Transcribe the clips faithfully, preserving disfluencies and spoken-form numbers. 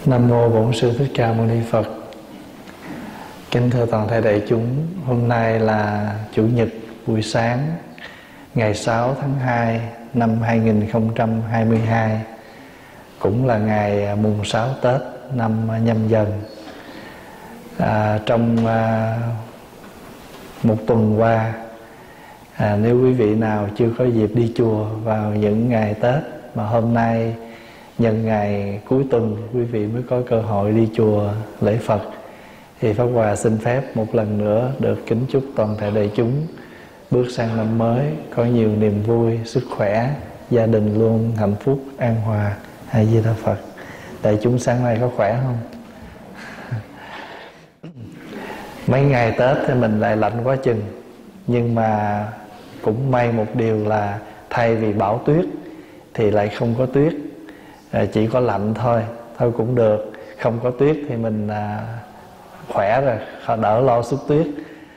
Nam mô Bổn Sư Thích Ca Mâu Ni Phật. Kính thưa toàn thể đại chúng, hôm nay là Chủ nhật buổi sáng ngày sáu tháng hai năm hai nghìn không trăm hai mươi hai, cũng là ngày mùng sáu Tết năm Nhâm Dần. À, trong à, một tuần qua, à, nếu quý vị nào chưa có dịp đi chùa vào những ngày Tết, mà hôm nay nhân ngày cuối tuần quý vị mới có cơ hội đi chùa lễ Phật, thì Pháp Hòa xin phép một lần nữa được kính chúc toàn thể đại chúng bước sang năm mới có nhiều niềm vui, sức khỏe, gia đình luôn hạnh phúc, an hòa. A Di Đà Phật. Đại chúng sáng nay có khỏe không? Mấy ngày Tết thì mình lại lạnh quá chừng, nhưng mà cũng may một điều là thay vì bão tuyết thì lại không có tuyết, à, chỉ có lạnh thôi, thôi cũng được. Không có tuyết thì mình à, khỏe rồi, đỡ lo xuất tuyết.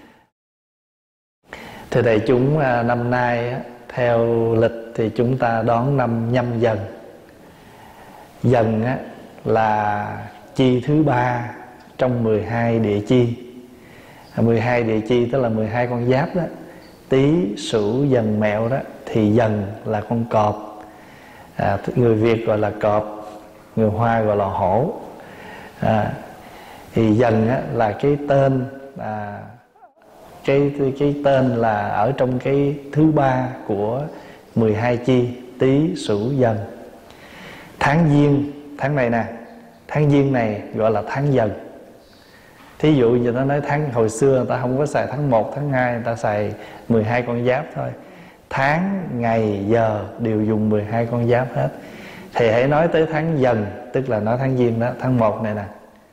Thì đại chúng, à, năm nay á, theo lịch thì chúng ta đón năm Nhâm Dần. Dần á, là chi thứ ba trong mười hai địa chi. mười hai địa chi tức là mười hai con giáp đó. Tý, Sửu, Dần, Mẹo đó. Thì Dần là con cọp, à, người Việt gọi là cọp, người Hoa gọi là hổ. à, Thì Dần á, là cái tên à, cái, cái tên là ở trong cái thứ ba của mười hai chi, Tý, Sửu, Dần. Tháng Giêng, tháng này nè, tháng Giêng này gọi là tháng Dần. Thí dụ như ta nói tháng hồi xưa người ta không có xài tháng một, tháng hai, người ta xài mười hai con giáp thôi. Tháng, ngày, giờ đều dùng mười hai con giáp hết. Thì hãy nói tới tháng Dần, tức là nói tháng Giêng đó, tháng một này nè.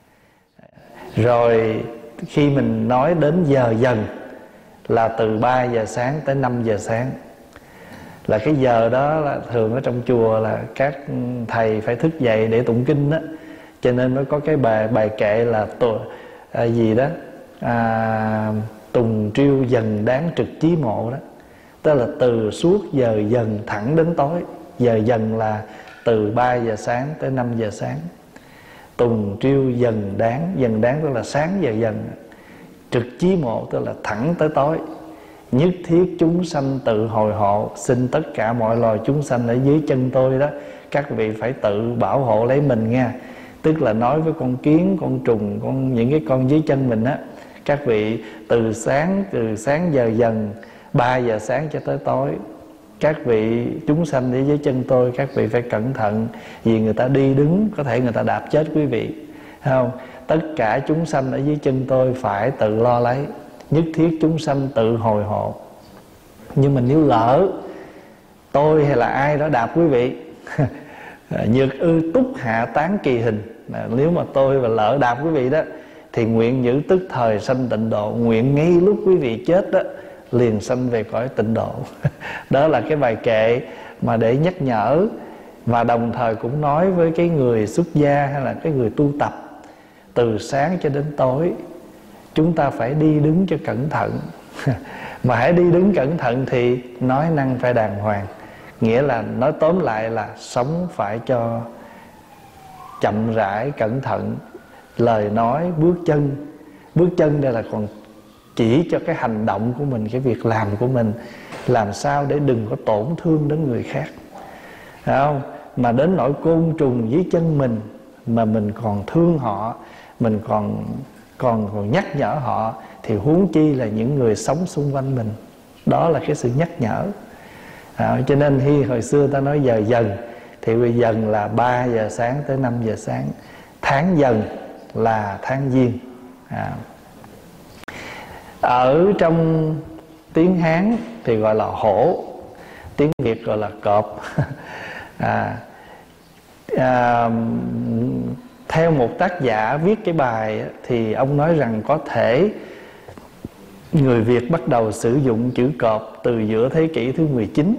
Rồi khi mình nói đến giờ Dần là từ ba giờ sáng tới năm giờ sáng. Là cái giờ đó là thường ở trong chùa là các thầy phải thức dậy để tụng kinh đó. Cho nên nó có cái bài bài kệ là tù, à, gì đó à, tùng triêu dần đáng trực chí mộ đó. Tức là từ suốt giờ Dần thẳng đến tối. Giờ Dần là từ ba giờ sáng tới năm giờ sáng. Tùng triêu dần đáng, dần đáng tức là sáng giờ Dần, trực chí mộ tức là thẳng tới tối. Nhất thiết chúng sanh tự hồi hộ, xin tất cả mọi loài chúng sanh ở dưới chân tôi đó, các vị phải tự bảo hộ lấy mình nha. Tức là nói với con kiến, con trùng, con những cái con dưới chân mình á, các vị từ sáng từ sáng giờ Dần, ba giờ sáng cho tới tối, các vị chúng sanh ở dưới chân tôi, các vị phải cẩn thận, vì người ta đi đứng có thể người ta đạp chết quý vị, thấy không? Tất cả chúng sanh ở dưới chân tôi phải tự lo lấy, nhất thiết chúng sanh tự hồi hộ. Nhưng mà nếu lỡ tôi hay là ai đó đạp quý vị, nhược ư túc hạ tán kỳ hình, nếu mà tôi và lỡ đạp quý vị đó, thì nguyện giữ tức thời sanh tịnh độ, nguyện ngay lúc quý vị chết đó liền sanh về cõi tịnh độ. Đó là cái bài kệ mà để nhắc nhở, và đồng thời cũng nói với cái người xuất gia hay là cái người tu tập, từ sáng cho đến tối chúng ta phải đi đứng cho cẩn thận. Mà hãy đi đứng cẩn thận thì nói năng phải đàng hoàng. Nghĩa là nói tóm lại là sống phải cho chậm rãi, cẩn thận. Lời nói, bước chân. Bước chân đây là còn chỉ cho cái hành động của mình, cái việc làm của mình, làm sao để đừng có tổn thương đến người khác, phải không? Mà đến nỗi côn trùng dưới chân mình mà mình còn thương họ, mình còn còn còn nhắc nhở họ, thì huống chi là những người sống xung quanh mình. Đó là cái sự nhắc nhở. À, cho nên khi hồi xưa ta nói giờ Dần thì bây Dần là ba giờ sáng tới năm giờ sáng. Tháng Dần là tháng Giêng. À. Ở trong tiếng Hán thì gọi là hổ, tiếng Việt gọi là cọp. à, à, Theo một tác giả viết cái bài thì ông nói rằng có thể người Việt bắt đầu sử dụng chữ cọp từ giữa thế kỷ thứ mười chín.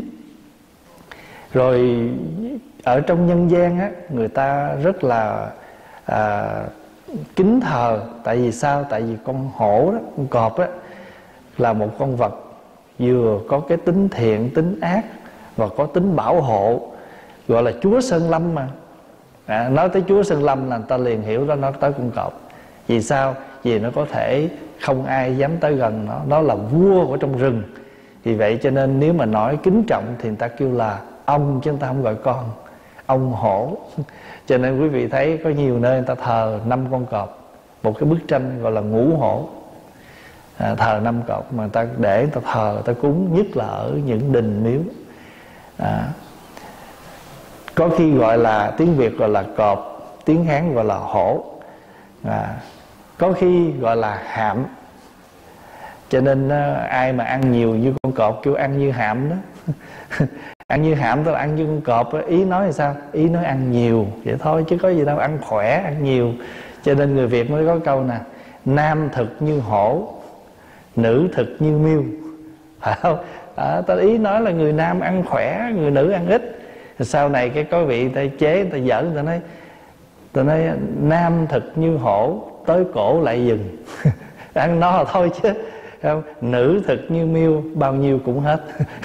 Rồi ở trong nhân gian á, người ta rất là à, kính thờ. Tại vì sao? Tại vì con hổ đó, con cọp đó, là một con vật vừa có cái tính thiện, tính ác và có tính bảo hộ, gọi là chúa Sơn Lâm mà. à, nói tới Chúa Sơn Lâm là người ta liền hiểu đó nó tới con cọp. Vì sao? Vì nó có thể không ai dám tới gần nó, nó là vua của trong rừng. Vì vậy cho nên nếu mà nói kính trọng thì người ta kêu là ông, chứ người ta không gọi con. Ông hổ. Cho nên quý vị thấy có nhiều nơi người ta thờ năm con cọp. Một cái bức tranh gọi là ngũ hổ, à, thờ năm cọp mà người ta để người ta thờ, người ta cúng, nhất là ở những đình miếu. à, Có khi gọi là tiếng Việt gọi là cọp, tiếng Hán gọi là hổ, à, có khi gọi là hạm. Cho nên ai mà ăn nhiều như con cọp kêu ăn như hạm đó. Ăn như hạm tức là ăn như con cọp đó. Ý nói là sao? Ý nói ăn nhiều vậy thôi, chứ có gì đâu, ăn khỏe, ăn nhiều. Cho nên người Việt mới có câu nè: nam thực như hổ, nữ thực như miêu. Phải không? À, ta ý nói là người nam ăn khỏe, người nữ ăn ít. Sau này cái có vị ta chế, ta giỡn, ta nói ta nói nam thực như hổ, tới cổ lại dừng. Ăn no là thôi chứ không? Nữ thực như miêu, bao nhiêu cũng hết.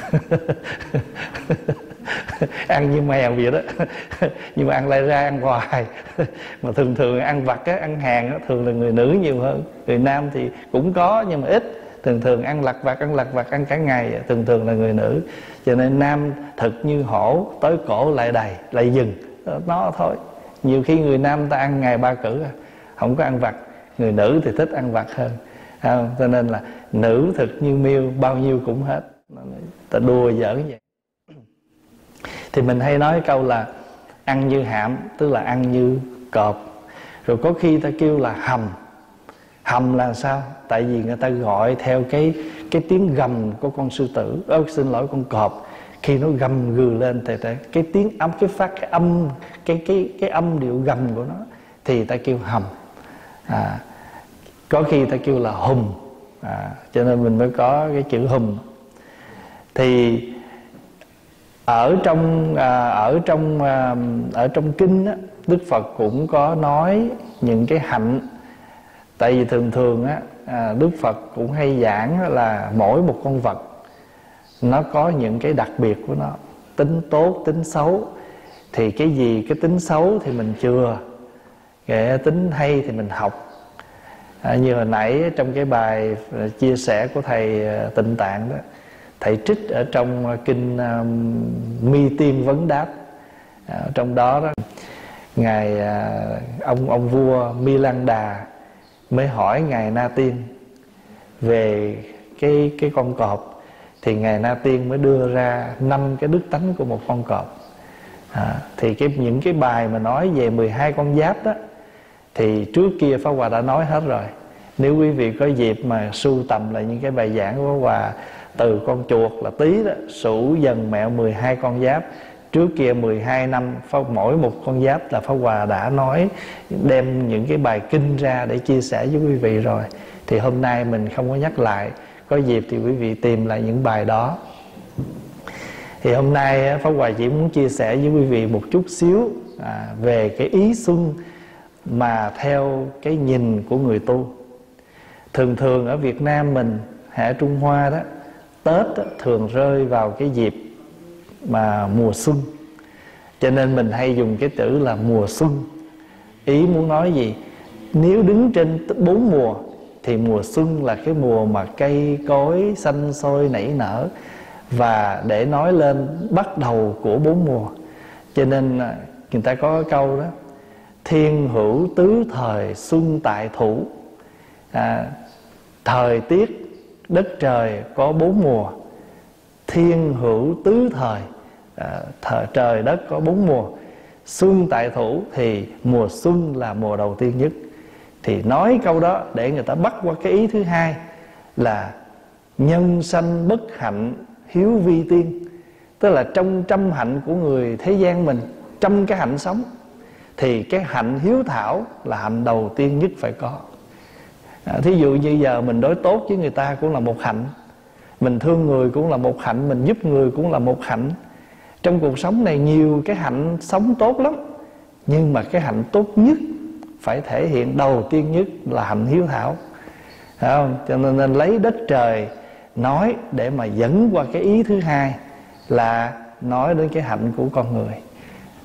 Ăn như mèo vậy đó. Nhưng mà ăn lại ra ăn hoài. Mà thường thường ăn vặt á, ăn hàng á, thường là người nữ nhiều hơn. Người nam thì cũng có nhưng mà ít. Thường thường ăn lặt vặt, ăn lặt vặt, ăn cả ngày, thường thường là người nữ. Cho nên nam thực như hổ, tới cổ lại đầy, lại dừng. Nó thôi. Nhiều khi người nam ta ăn ngày ba cử, không có ăn vặt. Người nữ thì thích ăn vặt hơn. Không? Cho nên là nữ thực như miêu, bao nhiêu cũng hết. Ta đùa giỡn vậy. Thì mình hay nói câu là ăn như hạm, tức là ăn như cọp. Rồi có khi ta kêu là hầm. Hầm là sao? Tại vì người ta gọi theo cái cái tiếng gầm của con sư tử, ơ, xin lỗi, con cọp. Khi nó gầm gừ lên thì cái tiếng âm, cái phát cái âm, cái cái cái âm điệu gầm của nó thì ta kêu hầm. À, có khi ta kêu là hùm. À, cho nên mình mới có cái chữ hùm. Thì ở trong à, ở trong à, ở trong kinh á, Đức Phật cũng có nói những cái hạnh. Tại vì thường thường á, à, Đức Phật cũng hay giảng là mỗi một con vật nó có những cái đặc biệt của nó, tính tốt, tính xấu. Thì cái gì cái tính xấu thì mình chừa, cái tính hay thì mình học. À, như hồi nãy trong cái bài chia sẻ của thầy Tịnh Tạng đó, thầy trích ở trong kinh um, Mi Tiên Vấn Đáp. À, trong đó đó ngài à, ông ông vua Mi Lăng Đà mới hỏi ngài Na Tiên về cái cái con cọp. Thì ngài Na Tiên mới đưa ra năm cái đức tánh của một con cọp. À, thì cái những cái bài mà nói về mười hai con giáp đó thì trước kia Pháp Hòa đã nói hết rồi. Nếu quý vị có dịp mà sưu tầm lại những cái bài giảng của Pháp Hòa, từ con chuột là Tý đó, Sửu, Dần, Mẹo, mười hai con giáp. Trước kia mười hai năm Pháp, mỗi một con giáp là Pháp Hòa đã nói, đem những cái bài kinh ra để chia sẻ với quý vị rồi. Thì hôm nay mình không có nhắc lại, có dịp thì quý vị tìm lại những bài đó. Thì hôm nay Pháp Hòa chỉ muốn chia sẻ với quý vị một chút xíu à, về cái ý xuân mà theo cái nhìn của người tu. Thường thường ở Việt Nam mình, hệ Trung Hoa đó, Tết đó, thường rơi vào cái dịp mà mùa xuân. Cho nên mình hay dùng cái chữ là mùa xuân. Ý muốn nói gì? Nếu đứng trên bốn mùa thì mùa xuân là cái mùa mà cây cối xanh xôi nảy nở. Và để nói lên bắt đầu của bốn mùa, cho nên người ta có câu đó: thiên hữu tứ thời xuân tại thủ. à, Thời tiết đất trời có bốn mùa. Thiên hữu tứ thời, à, thời trời đất có bốn mùa. Xuân tại thủ thì mùa xuân là mùa đầu tiên nhất. Thì nói câu đó để người ta bắt qua cái ý thứ hai là nhân sanh bất hạnh hiếu vi tiên. Tức là trong trăm hạnh của người thế gian mình, trong cái hạnh sống thì cái hạnh hiếu thảo là hạnh đầu tiên nhất phải có. à, Thí dụ như giờ mình đối tốt với người ta cũng là một hạnh, mình thương người cũng là một hạnh, mình giúp người cũng là một hạnh. Trong cuộc sống này nhiều cái hạnh sống tốt lắm, nhưng mà cái hạnh tốt nhất phải thể hiện đầu tiên nhất là hạnh hiếu thảo. Phải không? Cho nên, nên lấy đất trời nói để mà dẫn qua cái ý thứ hai là nói đến cái hạnh của con người.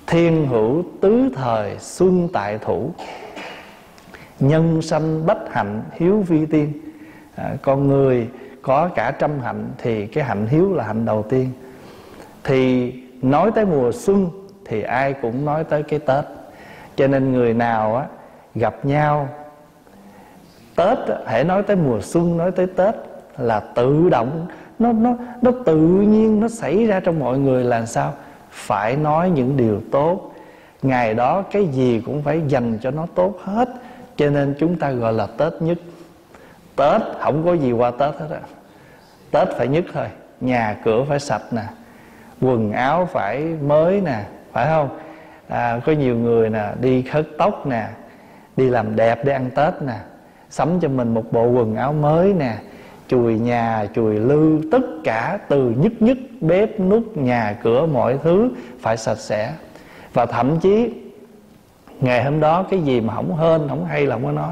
Thiên hữu tứ thời xuân tại thủ, nhân sanh bách hạnh hiếu vi tiên. à, Con người có cả trăm hạnh thì cái hạnh hiếu là hạnh đầu tiên. Thì nói tới mùa xuân thì ai cũng nói tới cái Tết. Cho nên người nào á, gặp nhau Tết, hãy nói tới mùa xuân, nói tới Tết là tự động, Nó, nó, nó tự nhiên nó xảy ra trong mọi người là sao? Phải nói những điều tốt. Ngày đó cái gì cũng phải dành cho nó tốt hết. Cho nên chúng ta gọi là Tết nhất. Tết không có gì qua Tết hết á. Tết phải nhất thôi. Nhà cửa phải sạch nè, quần áo phải mới nè, phải không? à, Có nhiều người nè đi hớt tóc nè, đi làm đẹp để ăn Tết nè, sắm cho mình một bộ quần áo mới nè, chùi nhà, chùi lư, tất cả từ nhất nhất, bếp nút, nhà cửa, mọi thứ phải sạch sẽ. Và thậm chí ngày hôm đó cái gì mà không hên, không hay là không có nói.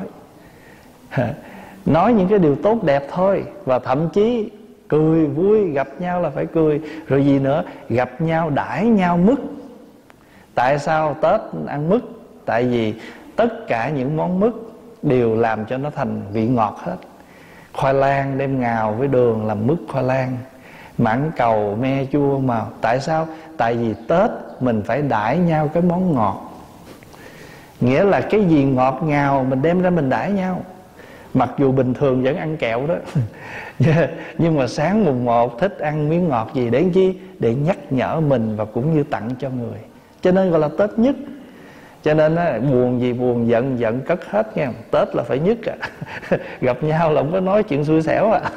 Nói những cái điều tốt đẹp thôi. Và thậm chí cười vui, gặp nhau là phải cười. Rồi gì nữa? Gặp nhau đãi nhau mứt. Tại sao Tết ăn mứt? Tại vì tất cả những món mứt đều làm cho nó thành vị ngọt hết. Khoai lang đem ngào với đường làm mứt khoai lang, mãng cầu me chua màu. Tại sao? Tại vì Tết mình phải đãi nhau cái món ngọt. Nghĩa là cái gì ngọt ngào mình đem ra mình đãi nhau. Mặc dù bình thường vẫn ăn kẹo đó nhưng mà sáng mùng một thích ăn miếng ngọt gì để chi? Để nhắc nhở mình và cũng như tặng cho người. Cho nên gọi là Tết nhất. Cho nên á, buồn gì buồn, giận giận cất hết nha. Tết là phải nhất à. Gặp nhau là không có nói chuyện xui xẻo à.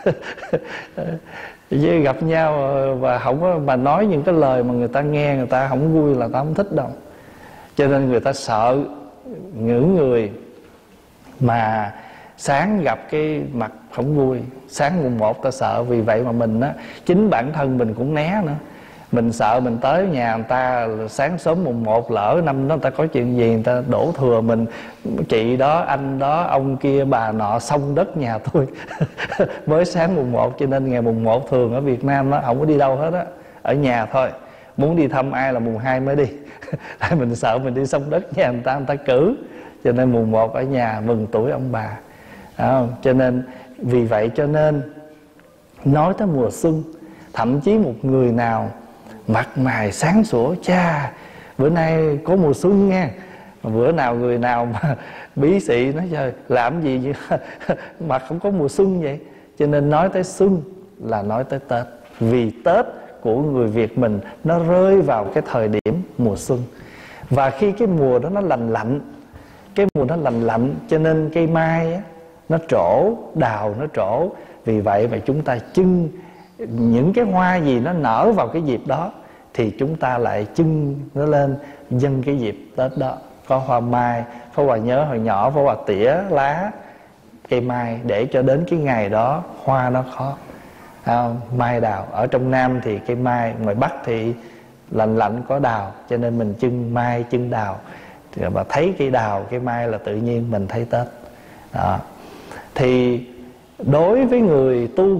Với gặp nhau và không có mà nói những cái lời mà người ta nghe người ta không vui là ta không thích đâu. Cho nên người ta sợ những người mà sáng gặp cái mặt không vui. Sáng mùng một ta sợ. Vì vậy mà mình á, chính bản thân mình cũng né nữa. Mình sợ mình tới nhà người ta sáng sớm mùng một, lỡ năm đó người ta có chuyện gì người ta đổ thừa mình. Chị đó, anh đó, ông kia, bà nọ xông đất nhà tôi mới sáng mùng một. Cho nên ngày mùng một thường ở Việt Nam nó không có đi đâu hết á, ở nhà thôi. Muốn đi thăm ai là mùng hai mới đi. Tại mình sợ mình đi xông đất nhà người ta, người ta cử. Cho nên mùng một ở nhà mừng tuổi ông bà. À, cho nên vì vậy cho nên nói tới mùa xuân, thậm chí một người nào mặt mày sáng sủa, cha bữa nay có mùa xuân nha. Bữa nào người nào mà bí xị nói trời làm gì vậy? Mặt không có mùa xuân vậy. Cho nên nói tới xuân là nói tới Tết. Vì Tết của người Việt mình nó rơi vào cái thời điểm mùa xuân. Và khi cái mùa đó nó lành lạnh, cái mùa nó lành lạnh cho nên cây mai á, nó trổ, đào nó trổ. Vì vậy mà chúng ta trưng những cái hoa gì nó nở vào cái dịp đó thì chúng ta lại trưng nó lên nhân cái dịp Tết đó. Có hoa mai, Pháp Hòa nhớ hồi nhỏ Pháp Hòa tỉa lá cây mai để cho đến cái ngày đó hoa nó khó. À, mai đào. Ở trong Nam thì cây mai, ngoài Bắc thì lạnh lạnh có đào. Cho nên mình trưng mai, trưng đào. Và thấy cây đào, cây mai là tự nhiên mình thấy Tết đó. Thì đối với người tu,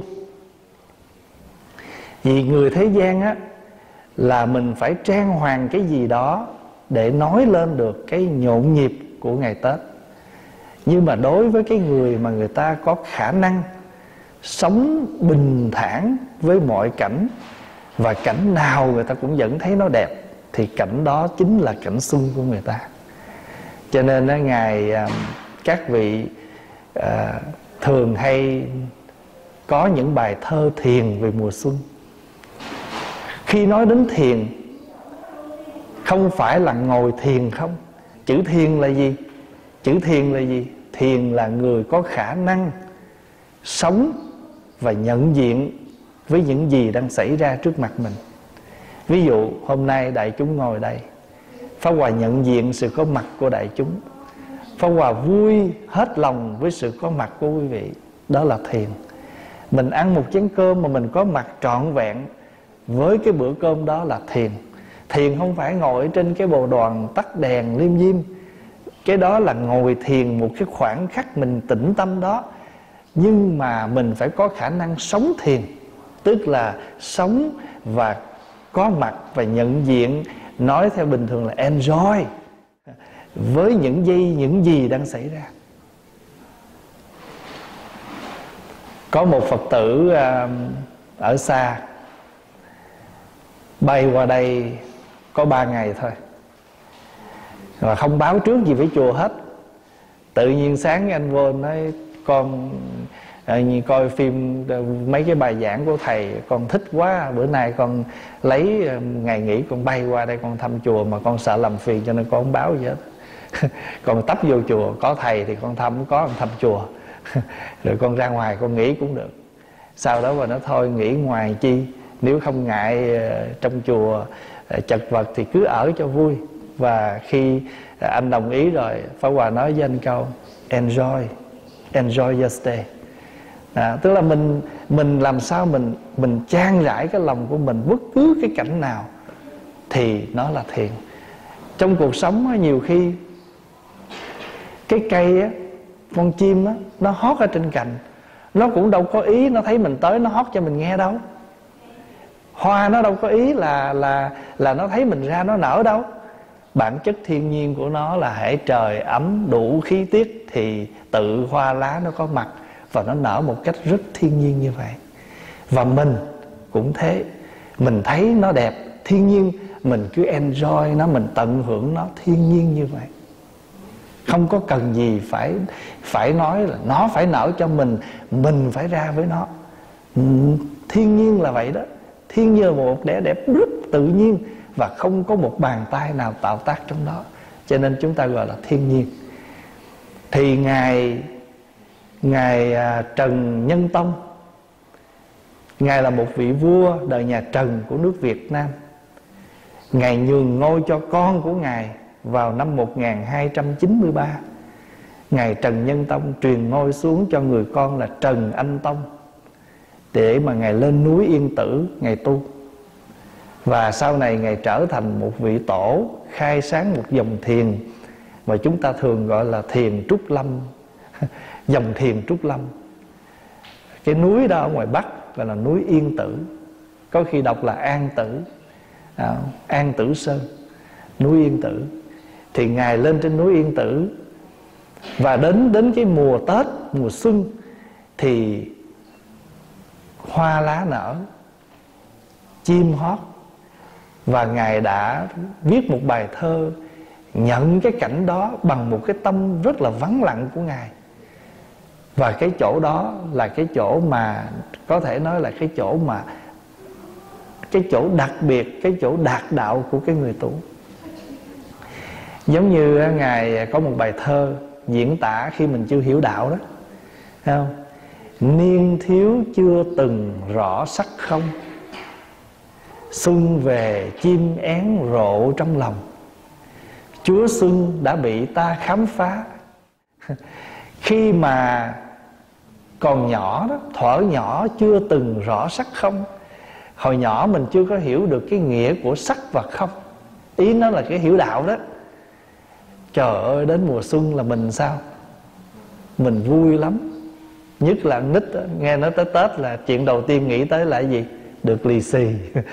vì người thế gian á, là mình phải trang hoàng cái gì đó để nói lên được cái nhộn nhịp của ngày Tết. Nhưng mà đối với cái người mà người ta có khả năng sống bình thản với mọi cảnh, và cảnh nào người ta cũng vẫn thấy nó đẹp, thì cảnh đó chính là cảnh xuân của người ta. Cho nên á, Ngài các vị à, thường hay có những bài thơ thiền về mùa xuân. Khi nói đến thiền, không phải là ngồi thiền không. Chữ thiền là gì? Chữ thiền là gì? Thiền là người có khả năng sống và nhận diện với những gì đang xảy ra trước mặt mình. Ví dụ hôm nay đại chúng ngồi đây, Pháp Hòa nhận diện sự có mặt của đại chúng. Pháp Hòa vui hết lòng với sự có mặt của quý vị. Đó là thiền. Mình ăn một chén cơm mà mình có mặt trọn vẹn với cái bữa cơm đó là thiền. Thiền không phải ngồi ở trên cái bồ đoàn tắt đèn liêm diêm. Cái đó là ngồi thiền một cái khoảng khắc mình tĩnh tâm đó. Nhưng mà mình phải có khả năng sống thiền. Tức là sống và có mặt và nhận diện nói theo bình thường là enjoy với những gì, những gì đang xảy ra. Có một Phật tử uh, ở xa bay qua đây có ba ngày thôi, và không báo trước gì với chùa hết. Tự nhiên sáng anh vô nói con uh, coi phim uh, mấy cái bài giảng của thầy, con thích quá, bữa nay con lấy uh, ngày nghỉ con bay qua đây con thăm chùa, mà con sợ làm phiền cho nên con không báo gì hết. Con tấp vô chùa, có thầy thì con thăm, có con thăm chùa. Rồi con ra ngoài con nghỉ cũng được. Sau đó mà nó thôi nghỉ ngoài chi, nếu không ngại uh, trong chùa uh, chật vật thì cứ ở cho vui. Và khi uh, anh đồng ý rồi, Pháp Hòa nói với anh câu enjoy, enjoy your stay. À, tức là mình mình làm sao mình mình chan rãi cái lòng của mình bất cứ cái cảnh nào thì nó là thiền. Trong cuộc sống á, nhiều khi cái cây á, con chim á, nó hót ở trên cành, nó cũng đâu có ý nó thấy mình tới nó hót cho mình nghe đâu. Hoa nó đâu có ý là là là nó thấy mình ra nó nở đâu. Bản chất thiên nhiên của nó là hễ trời ấm đủ khí tiết thì tự hoa lá nó có mặt và nó nở một cách rất thiên nhiên như vậy. Và mình cũng thế, mình thấy nó đẹp thiên nhiên, mình cứ enjoy nó, mình tận hưởng nó thiên nhiên như vậy. Không có cần gì phải phải nói là nó phải nở cho mình, mình phải ra với nó. Thiên nhiên là vậy đó. Thiên nhiên là một vẻ đẹp rất tự nhiên và không có một bàn tay nào tạo tác trong đó. Cho nên chúng ta gọi là thiên nhiên. Thì Ngài Ngài Trần Nhân Tông, Ngài là một vị vua đời nhà Trần của nước Việt Nam. Ngài nhường ngôi cho con của Ngài vào năm một nghìn hai trăm chín mươi ba. Ngài Trần Nhân Tông truyền ngôi xuống cho người con là Trần Anh Tông, để mà Ngài lên núi Yên Tử Ngài tu. Và sau này Ngài trở thành một vị tổ, khai sáng một dòng thiền mà chúng ta thường gọi là thiền Trúc Lâm. Dòng thiền Trúc Lâm. Cái núi đó ở ngoài Bắc gọi là núi Yên Tử, có khi đọc là An Tử, à, An Tử Sơn, núi Yên Tử. Thì Ngài lên trên núi Yên Tử, và đến đến cái mùa Tết, mùa xuân thì hoa lá nở, chim hót. Và Ngài đã viết một bài thơ nhận cái cảnh đó bằng một cái tâm rất là vắng lặng của Ngài. Và cái chỗ đó là cái chỗ mà có thể nói là cái chỗ mà cái chỗ đặc biệt, cái chỗ đạt đạo của cái người tu. Giống như Ngài có một bài thơ diễn tả khi mình chưa hiểu đạo đó, thấy không? Niên thiếu chưa từng rõ sắc không, xuân về chim én rộ trong lòng, Chúa xuân đã bị ta khám phá. Khi mà còn nhỏ đó, thuở nhỏ chưa từng rõ sắc không. Hồi nhỏ mình chưa có hiểu được cái nghĩa của sắc và không. Ý nó là cái hiểu đạo đó. Trời ơi, đến mùa xuân là mình sao? Mình vui lắm. Nhất là nít, nghe nói tới Tết là chuyện đầu tiên nghĩ tới là cái gì? Được lì xì.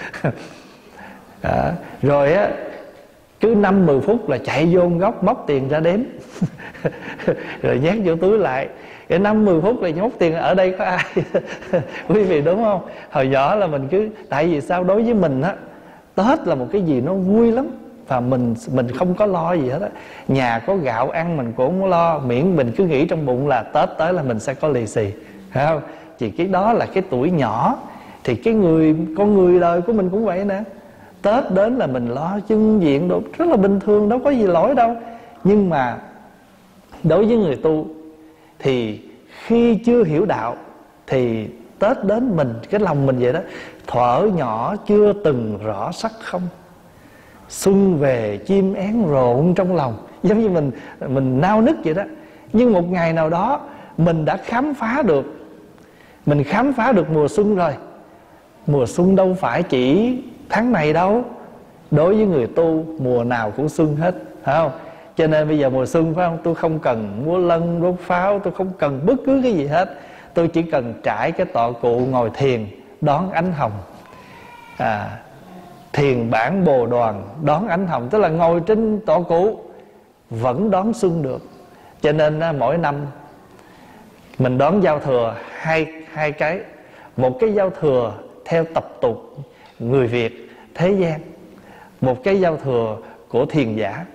Đó. Rồi á, cứ năm mười phút là chạy vô góc móc tiền ra đếm. Rồi nhét vô túi lại. Cái năm mười phút là móc tiền, ở đây có ai? Quý vị đúng không? Hồi nhỏ là mình cứ, tại vì sao đối với mình á, Tết là một cái gì nó vui lắm. Và mình mình không có lo gì hết á. Nhà có gạo ăn mình cũng không lo, miễn mình cứ nghĩ trong bụng là Tết tới là mình sẽ có lì xì, phải không? Chỉ cái đó là cái tuổi nhỏ. Thì cái người con người đời của mình cũng vậy nè. Tết đến là mình lo chưng diện đồ, rất là bình thường, đâu có gì lỗi đâu. Nhưng mà đối với người tu thì khi chưa hiểu đạo thì Tết đến mình, cái lòng mình vậy đó. Thuở nhỏ chưa từng rõ sắc không, xuân về chim én rộn trong lòng. Giống như mình mình nao nức vậy đó. Nhưng một ngày nào đó mình đã khám phá được, mình khám phá được mùa xuân rồi. Mùa xuân đâu phải chỉ tháng này đâu. Đối với người tu, mùa nào cũng xuân hết, phải không? Cho nên bây giờ mùa xuân, phải không? Tôi không cần múa lân, đốt pháo, tôi không cần bất cứ cái gì hết. Tôi chỉ cần trải cái tọa cụ ngồi thiền, đón ánh hồng. À, thiền bản bồ đoàn đón ánh hồng, tức là ngồi trên tọa cụ vẫn đón xuân được. Cho nên á, mỗi năm mình đón giao thừa hai, hai cái. Một cái giao thừa theo tập tục người Việt thế gian, một cái giao thừa của thiền giả.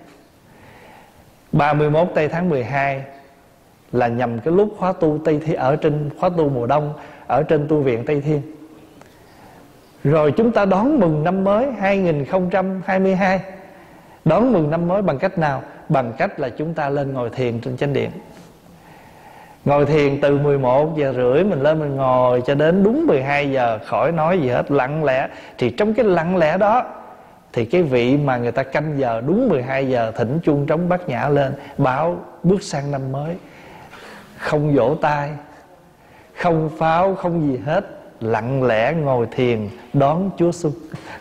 Ba mươi mốt tây tháng mười hai là nhằm cái lúc khóa tu Tây Thiên, ở trên khóa tu mùa đông ở trên tu viện Tây Thiên. Rồi chúng ta đón mừng năm mới hai nghìn không trăm hai mươi hai. Đón mừng năm mới bằng cách nào? Bằng cách là chúng ta lên ngồi thiền trên chánh điện. Ngồi thiền từ mười một giờ rưỡi mình lên mình ngồi cho đến đúng mười hai giờ, khỏi nói gì hết, lặng lẽ. Thì trong cái lặng lẽ đó thì cái vị mà người ta canh giờ đúng mười hai giờ thỉnh chuông trống bát nhã lên báo bước sang năm mới. Không vỗ tay, không pháo, không gì hết, lặng lẽ ngồi thiền đón Chúa Xuân.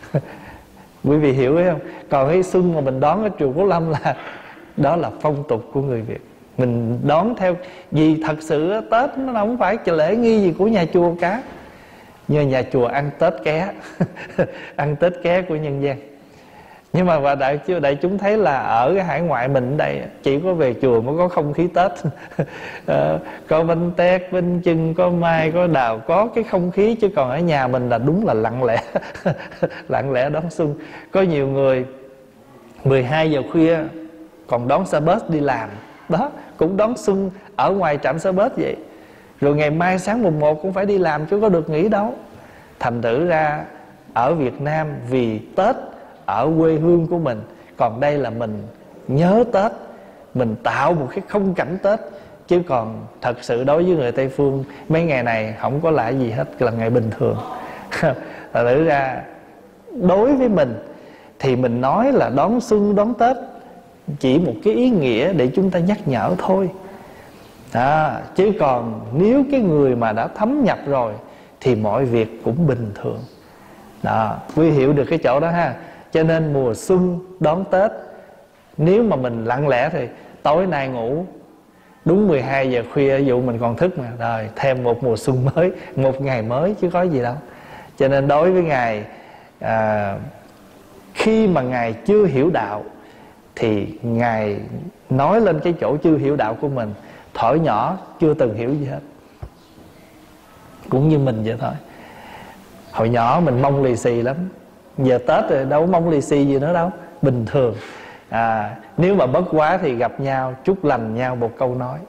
Quý vị hiểu hay không? Còn cái xuân mà mình đón ở chùa Phú Lâm là đó là phong tục của người Việt. Mình đón theo, vì thật sự Tết nó không phải lễ nghi gì của nhà chùa cả. Như nhà chùa ăn Tết ké ăn Tết ké của nhân gian. Nhưng mà và đại, đại chúng thấy là ở cái hải ngoại mình ở đây chỉ có về chùa mới có không khí Tết. à, Có bánh tét, bánh chưng, có mai, có đào, có cái không khí. Chứ còn ở nhà mình là đúng là lặng lẽ lặng lẽ đón xuân. Có nhiều người mười hai giờ khuya còn đón xe bus đi làm. Đó, cũng đón xuân ở ngoài trạm xe bus vậy. Rồi ngày mai sáng mùng một cũng phải đi làm chứ có được nghỉ đâu. Thành thử ra ở Việt Nam vì Tết ở quê hương của mình, còn đây là mình nhớ Tết, mình tạo một cái khung cảnh Tết. Chứ còn thật sự đối với người Tây Phương, mấy ngày này không có lạ gì hết, là ngày bình thường. Thật thử ra đối với mình thì mình nói là đón xuân, đón Tết chỉ một cái ý nghĩa để chúng ta nhắc nhở thôi. Đó, chứ còn nếu cái người mà đã thấm nhập rồi thì mọi việc cũng bình thường. Đó, quý hiểu được cái chỗ đó ha. Cho nên mùa xuân đón Tết, nếu mà mình lặng lẽ thì tối nay ngủ đúng mười hai giờ khuya, ví dụ mình còn thức mà, rồi thêm một mùa xuân mới, một ngày mới chứ có gì đâu. Cho nên đối với Ngài, à, khi mà Ngài chưa hiểu đạo thì Ngài nói lên cái chỗ chưa hiểu đạo của mình. Thổi nhỏ chưa từng hiểu gì hết, cũng như mình vậy thôi. Hồi nhỏ mình mong lì xì lắm, giờ Tết rồi đâu mong lì xì gì nữa đâu, bình thường. à, Nếu mà bất quá thì gặp nhau chúc lành nhau một câu nói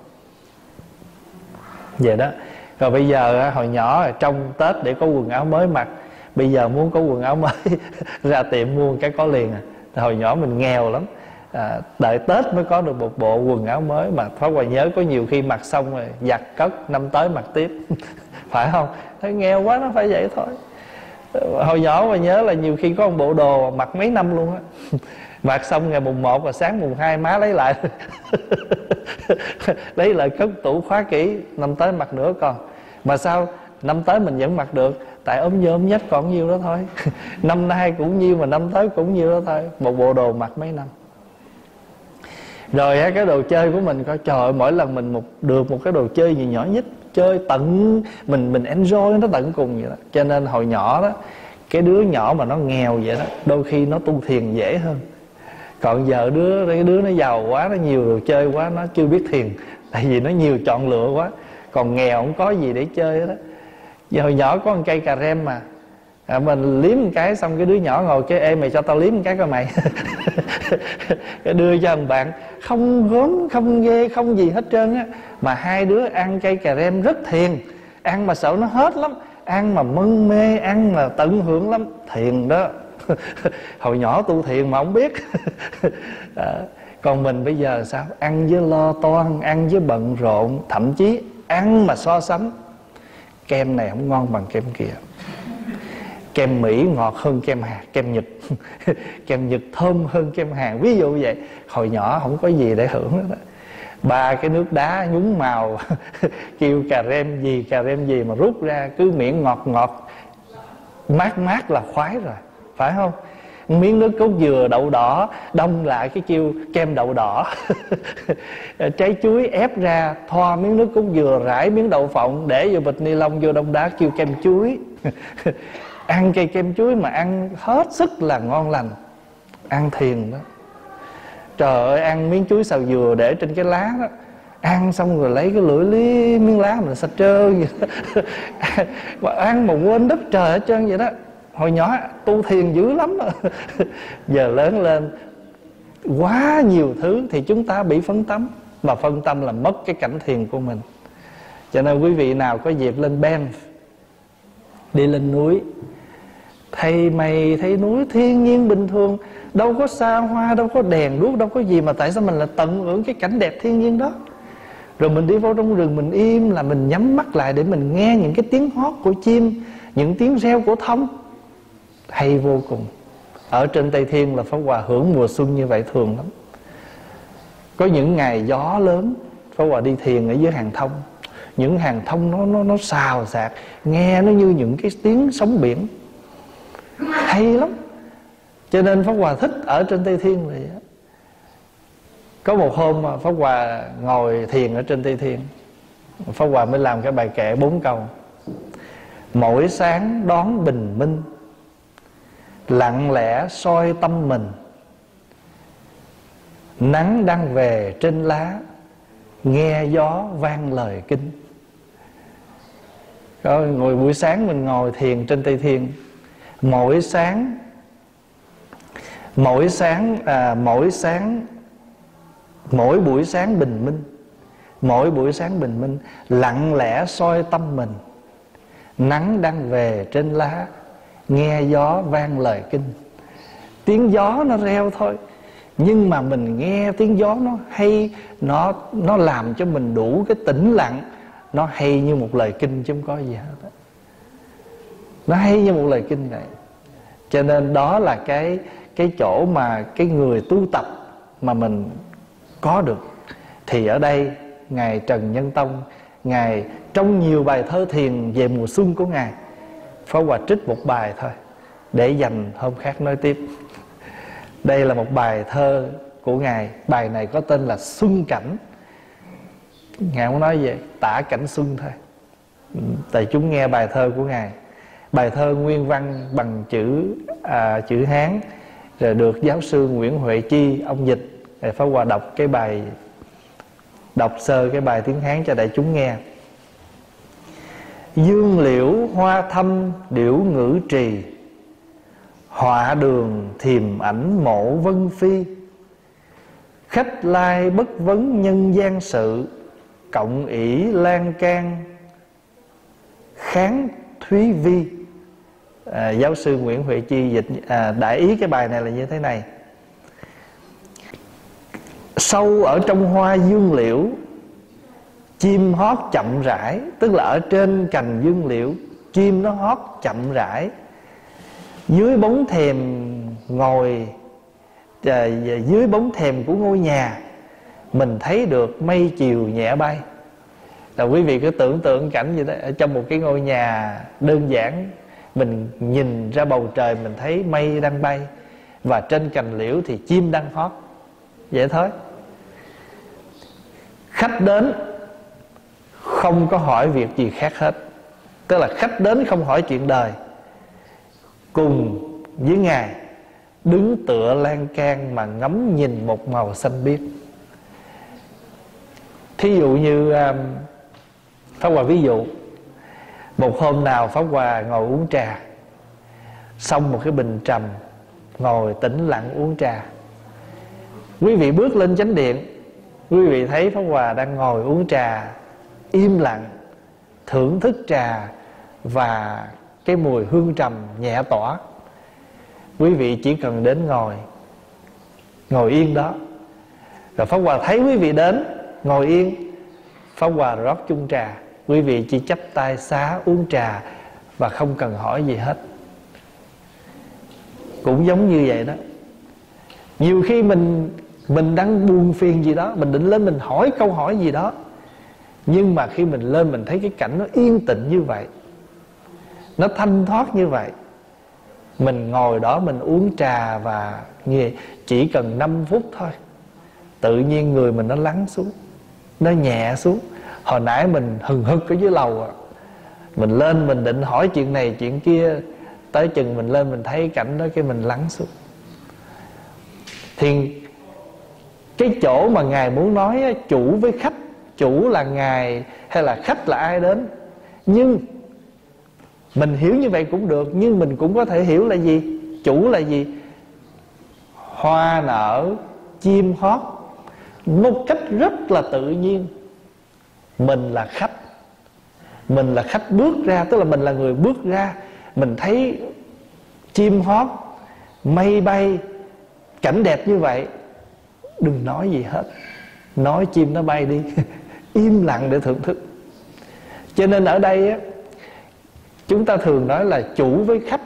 vậy đó. Rồi bây giờ hồi nhỏ trong Tết để có quần áo mới mặc, bây giờ muốn có quần áo mới ra tiệm mua cái có liền à. Hồi nhỏ mình nghèo lắm, à, đợi Tết mới có được một bộ quần áo mới. Mà Pháp Hòa nhớ có nhiều khi mặc xong rồi giặt cất, năm tới mặc tiếp. Phải không? Thấy nghèo quá, nó phải vậy thôi. Hồi nhỏ mà nhớ là nhiều khi có một bộ đồ mặc mấy năm luôn á. Mặc xong ngày mùng một và sáng mùng hai má lấy lại lấy lại cất tủ khóa kỹ, năm tới mặc nữa còn. Mà sao năm tới mình vẫn mặc được? Tại ốm nhôm nhách còn nhiêu đó thôi. Năm nay cũng nhiêu mà năm tới cũng nhiêu đó thôi. Một bộ đồ mặc mấy năm. Rồi cái đồ chơi của mình coi, trời ơi, mỗi lần mình một được một cái đồ chơi gì nhỏ nhất, chơi tận mình mình enjoy nó tận cùng vậy đó. Cho nên hồi nhỏ đó, cái đứa nhỏ mà nó nghèo vậy đó, đôi khi nó tu thiền dễ hơn. Còn giờ đứa cái đứa nó giàu quá, nó nhiều đồ chơi quá, nó chưa biết thiền. Tại vì nó nhiều chọn lựa quá. Còn nghèo không có gì để chơi đó. Giờ hồi nhỏ có một cây cà rem mà, à, mình liếm một cái xong cái đứa nhỏ ngồi cái: ê mày cho tao liếm một cái coi mày. Cái đưa cho thằng bạn, không gớm, không ghê, không gì hết trơn á. Mà hai đứa ăn cây cà rem rất thiền. Ăn mà sợ nó hết lắm, ăn mà mân mê, ăn mà tận hưởng lắm. Thiền đó. Hồi nhỏ tu thiền mà không biết. À, còn mình bây giờ sao? Ăn với lo toan, ăn với bận rộn. Thậm chí ăn mà so sánh, kem này không ngon bằng kem kia, kem Mỹ ngọt hơn kem Hàn, kem Nhật kem Nhật thơm hơn kem Hàn, ví dụ vậy. Hồi nhỏ không có gì để hưởng hết đó. Ba cái nước đá nhúng màu kêu cà rem gì cà rem gì mà rút ra cứ miệng ngọt ngọt mát mát là khoái rồi, phải không? Miếng nước cốt dừa đậu đỏ đông lại cái kêu kem đậu đỏ. Trái chuối ép ra thoa miếng nước cốt dừa, rải miếng đậu phộng để vô bịch ni lông vô đông đá kêu kem chuối. Ăn cây kem chuối mà ăn hết sức là ngon lành. Ăn thiền đó. Trời ơi, ăn miếng chuối xào dừa để trên cái lá đó, ăn xong rồi lấy cái lưỡi lý miếng lá mình sạch trơn vậy mà ăn mà quên đất trời hết trơn vậy đó. Hồi nhỏ tu thiền dữ lắm rồi. Giờ lớn lên quá nhiều thứ thì chúng ta bị phân tâm, mà phân tâm là mất cái cảnh thiền của mình. Cho nên quý vị nào có dịp lên Banff, đi lên núi, thấy mây, thấy núi thiên nhiên bình thường, đâu có xa hoa, đâu có đèn đuốc, đâu có gì, mà tại sao mình lại tận hưởng cái cảnh đẹp thiên nhiên đó? Rồi mình đi vào trong rừng, mình im là mình nhắm mắt lại để mình nghe những cái tiếng hót của chim, những tiếng reo của thông, hay vô cùng. Ở trên Tây Thiên là Pháp Hòa hưởng mùa xuân như vậy thường lắm. Có những ngày gió lớn, Pháp Hòa đi thiền ở dưới hàng thông, những hàng thông nó nó nó xào xạc, nghe nó như những cái tiếng sóng biển, hay lắm. Cho nên Pháp Hòa thích ở trên Tây Thiên vậy đó. Có một hôm mà Pháp Hòa ngồi thiền ở trên Tây Thiên, Pháp Hòa mới làm cái bài kệ bốn câu. Mỗi sáng đón bình minh, lặng lẽ soi tâm mình, nắng đang về trên lá, nghe gió vang lời kinh. Rồi ngồi buổi sáng mình ngồi thiền trên Tây Thiên. Mỗi sáng Mỗi sáng à, Mỗi sáng Mỗi buổi sáng bình minh, mỗi buổi sáng bình minh, lặng lẽ soi tâm mình, nắng đang về trên lá, nghe gió vang lời kinh. Tiếng gió nó reo thôi, nhưng mà mình nghe tiếng gió nó hay, Nó nó làm cho mình đủ cái tĩnh lặng. Nó hay như một lời kinh chứ không có gì hết. Nó hay như một lời kinh vậy. Cho nên đó là cái cái chỗ mà cái người tu tập mà mình có được. Thì ở đây Ngài Trần Nhân Tông, Ngài trong nhiều bài thơ thiền về mùa xuân của Ngài, Pháp Hòa trích một bài thôi để dành hôm khác nói tiếp. Đây là một bài thơ của Ngài. Bài này có tên là Xuân Cảnh. Ngài không nói về tả cảnh xuân thôi. Tại chúng nghe bài thơ của Ngài. Bài thơ nguyên văn bằng chữ à, chữ Hán, rồi được giáo sư Nguyễn Huệ Chi ông dịch. Để Pháp Hòa đọc cái bài, đọc sơ cái bài tiếng Hán cho đại chúng nghe. Dương liễu hoa thâm điểu ngữ trì, họa đường thiềm ảnh mộ vân phi. Khách lai bất vấn nhân gian sự, cộng ỷ lan can kháng thúy vi. à, Giáo sư Nguyễn Huệ Chi dịch à, đại ý cái bài này là như thế này. Sâu ở trong hoa dương liễu, chim hót chậm rãi. Tức là ở trên cành dương liễu, chim nó hót chậm rãi. Dưới bóng thềm ngồi à, dưới bóng thềm của ngôi nhà, mình thấy được mây chiều nhẹ bay. Là quý vị cứ tưởng tượng cảnh gì đó, ở trong một cái ngôi nhà đơn giản, mình nhìn ra bầu trời, mình thấy mây đang bay, và trên cành liễu thì chim đang hót. Vậy thôi. Khách đến không có hỏi việc gì khác hết. Tức là khách đến không hỏi chuyện đời, cùng với Ngài đứng tựa lan can mà ngắm nhìn một màu xanh biếc. Thí dụ như Pháp Hòa ví dụ, một hôm nào Pháp Hòa ngồi uống trà, xong một cái bình trầm, ngồi tĩnh lặng uống trà. Quý vị bước lên chánh điện, quý vị thấy Pháp Hòa đang ngồi uống trà, im lặng, thưởng thức trà và cái mùi hương trầm nhẹ tỏa. Quý vị chỉ cần đến ngồi, ngồi yên đó. Rồi Pháp Hòa thấy quý vị đến, ngồi yên, Pháp Hòa rót chung trà. Quý vị chỉ chắp tay xá uống trà và không cần hỏi gì hết. Cũng giống như vậy đó. Nhiều khi mình Mình đang buồn phiền gì đó, mình định lên mình hỏi câu hỏi gì đó, nhưng mà khi mình lên mình thấy cái cảnh nó yên tĩnh như vậy, nó thanh thoát như vậy, mình ngồi đó mình uống trà và nghe, chỉ cần năm phút thôi, tự nhiên người mình nó lắng xuống, nó nhẹ xuống. Hồi nãy mình hừng hực ở dưới lầu à, mình lên mình định hỏi chuyện này chuyện kia, tới chừng mình lên mình thấy cảnh đó cái mình lắng xuống. Thì cái chỗ mà Ngài muốn nói á, chủ với khách, chủ là Ngài hay là khách là ai đến, nhưng mình hiểu như vậy cũng được. Nhưng mình cũng có thể hiểu là gì? Chủ là gì? Hoa nở, chim hót, một cách rất là tự nhiên. Mình là khách, mình là khách bước ra, tức là mình là người bước ra. Mình thấy chim hót, mây bay, cảnh đẹp như vậy, đừng nói gì hết, nói chim nó bay đi. Im lặng để thưởng thức. Cho nên ở đây á, chúng ta thường nói là chủ với khách.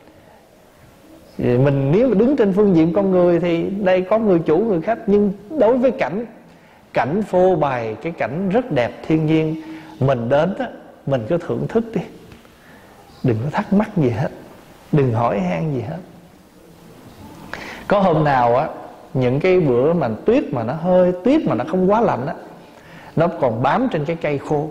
Mình nếu mà đứng trên phương diện con người thì đây có người chủ người khách. Nhưng đối với cảnh, cảnh phô bày cái cảnh rất đẹp thiên nhiên, mình đến á, mình cứ thưởng thức đi, đừng có thắc mắc gì hết, đừng hỏi han gì hết. Có hôm nào á, những cái bữa mà tuyết mà nó hơi tuyết mà nó không quá lạnh á, nó còn bám trên cái cây khô.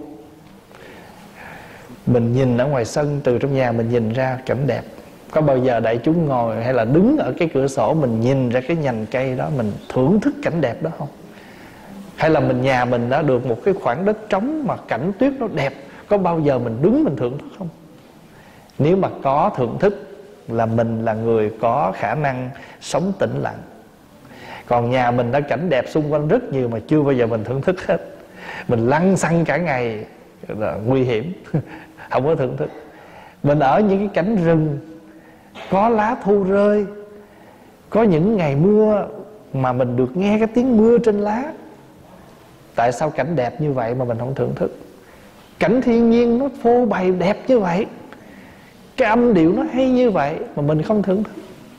Mình nhìn ở ngoài sân, từ trong nhà mình nhìn ra cảnh đẹp. Có bao giờ đại chúng ngồi hay là đứng ở cái cửa sổ mình nhìn ra cái nhành cây đó, mình thưởng thức cảnh đẹp đó không? Hay là mình nhà mình đã được một cái khoảng đất trống mà cảnh tuyết nó đẹp, có bao giờ mình đứng mình thưởng thức không? Nếu mà có thưởng thức là mình là người có khả năng sống tĩnh lặng. Còn nhà mình đã cảnh đẹp xung quanh rất nhiều mà chưa bao giờ mình thưởng thức hết. Mình lăn xăng cả ngày là nguy hiểm. Không có thưởng thức. Mình ở những cái cảnh rừng, có lá thu rơi, có những ngày mưa mà mình được nghe cái tiếng mưa trên lá. Tại sao cảnh đẹp như vậy mà mình không thưởng thức? Cảnh thiên nhiên nó phô bày đẹp như vậy, cái âm điệu nó hay như vậy mà mình không thưởng thức.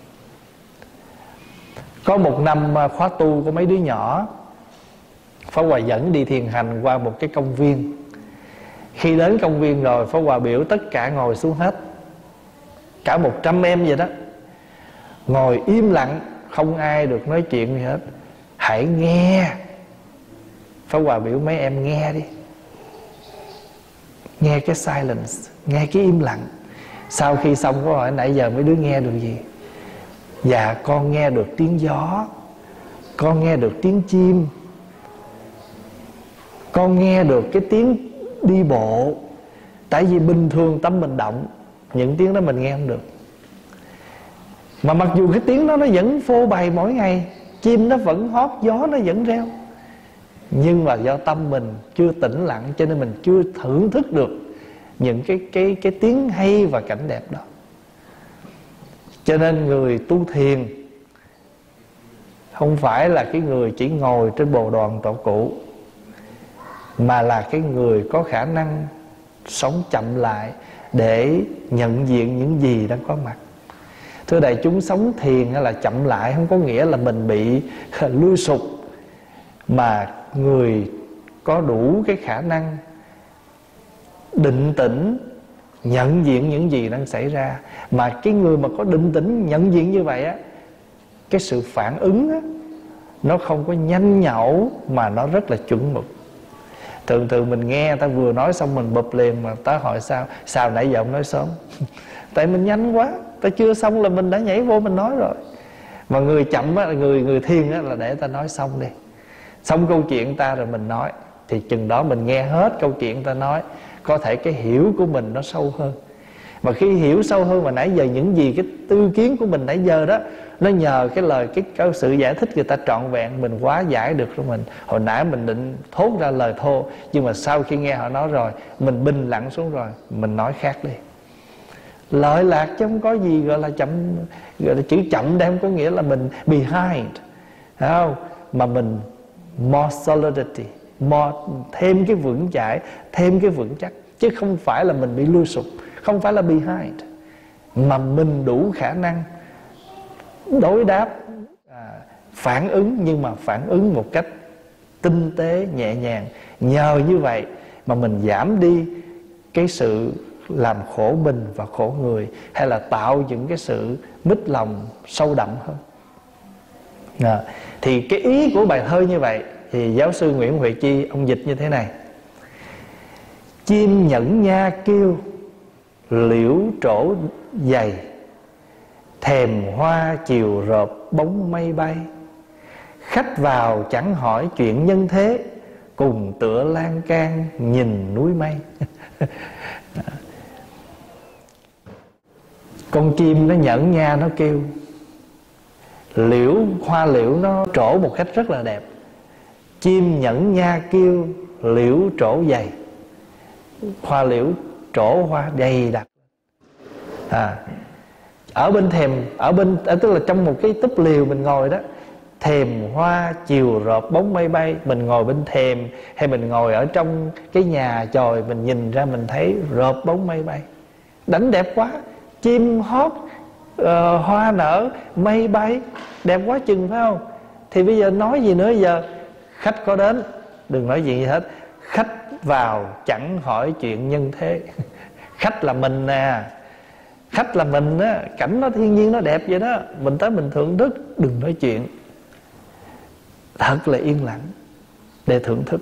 Có một năm khóa tu của mấy đứa nhỏ, Pháp Hòa dẫn đi thiền hành qua một cái công viên. Khi đến công viên rồi, Pháp Hòa biểu tất cả ngồi xuống hết, cả một trăm em vậy đó. Ngồi im lặng, không ai được nói chuyện gì hết. Hãy nghe. Pháp Hòa biểu mấy em nghe đi, nghe cái silence, nghe cái im lặng. Sau khi xong có hỏi nãy giờ mấy đứa nghe được gì? Dạ con nghe được tiếng gió, con nghe được tiếng chim, con nghe được cái tiếng đi bộ. Tại vì bình thường tâm mình động, những tiếng đó mình nghe không được. Mà mặc dù cái tiếng đó nó vẫn phô bày mỗi ngày, chim nó vẫn hót, gió nó vẫn reo, nhưng mà do tâm mình chưa tĩnh lặng, cho nên mình chưa thưởng thức được những cái, cái, cái tiếng hay và cảnh đẹp đó. Cho nên người tu thiền không phải là cái người chỉ ngồi trên bồ đoàn tổ cụ, mà là cái người có khả năng sống chậm lại để nhận diện những gì đang có mặt. Thưa đại chúng, sống thiền hay là chậm lại không có nghĩa là mình bị lui sụp, mà người có đủ cái khả năng định tĩnh nhận diện những gì đang xảy ra. Mà cái người mà có định tĩnh nhận diện như vậy á, cái sự phản ứng á, nó không có nhanh nhẩu mà nó rất là chuẩn mực. Thường thường mình nghe ta vừa nói xong mình bụp liền, mà ta hỏi sao sao nãy giờ ông nói sớm. Tại mình nhanh quá, ta chưa xong là mình đã nhảy vô mình nói rồi. Mà người chậm á, người người thiền á, là để ta nói xong đi, xong câu chuyện ta rồi mình nói, thì chừng đó mình nghe hết câu chuyện ta nói, có thể cái hiểu của mình nó sâu hơn. Mà khi hiểu sâu hơn mà nãy giờ những gì cái tư kiến của mình nãy giờ đó, nó nhờ cái lời cái, cái sự giải thích người ta trọn vẹn, mình quá giải được rồi. Mình hồi nãy mình định thốt ra lời thô, nhưng mà sau khi nghe họ nói rồi, mình bình lặng xuống rồi, mình nói khác đi. Lợi lạc chứ không có gì gọi là chậm. Gọi là chữ chậm đây không có nghĩa là mình behind, phải không? Mà mình more solidity, more, thêm cái vững chãi, thêm cái vững chắc. Chứ không phải là mình bị lui sụp, không phải là behind, mà mình đủ khả năng đối đáp, à, phản ứng, nhưng mà phản ứng một cách tinh tế, nhẹ nhàng. Nhờ như vậy mà mình giảm đi cái sự làm khổ mình và khổ người, hay là tạo những cái sự mít lòng sâu đậm hơn. À, thì cái ý của bài thơ như vậy, thì giáo sư Nguyễn Huệ Chi ông dịch như thế này: chim nhẫn nha kêu, liễu trổ dày, thèm hoa chiều rợp bóng mây bay. Khách vào chẳng hỏi chuyện nhân thế, cùng tựa lan can nhìn núi mây. Con chim nó nhẫn nha nó kêu, liễu hoa liễu nó trổ một cách rất là đẹp. Chim nhẫn nha kêu, liễu trổ dày. Hoa liễu trổ hoa dày đặc. À, ở bên thềm, ở bên tức là trong một cái túp liều mình ngồi đó, thềm hoa chiều rợp bóng mây bay. Mình ngồi bên thềm hay mình ngồi ở trong cái nhà chòi, mình nhìn ra mình thấy rợp bóng mây bay. Đánh đẹp quá, chim hót, uh, hoa nở, mây bay, đẹp quá chừng phải không? Thì bây giờ nói gì nữa giờ? Khách có đến, đừng nói gì hết. Khách vào chẳng hỏi chuyện nhân thế. Khách là mình nè, khách là mình á, cảnh nó thiên nhiên nó đẹp vậy đó, mình tới mình thưởng thức, đừng nói chuyện. Thật là yên lặng để thưởng thức.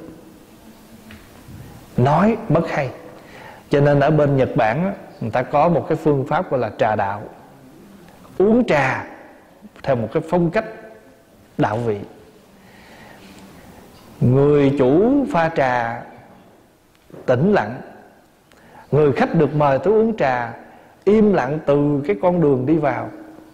Nói bất hay. Cho nên ở bên Nhật Bản á, người ta có một cái phương pháp gọi là trà đạo. Uống trà theo một cái phong cách đạo vị. Người chủ pha trà tĩnh lặng, người khách được mời tới uống trà im lặng từ cái con đường đi vào.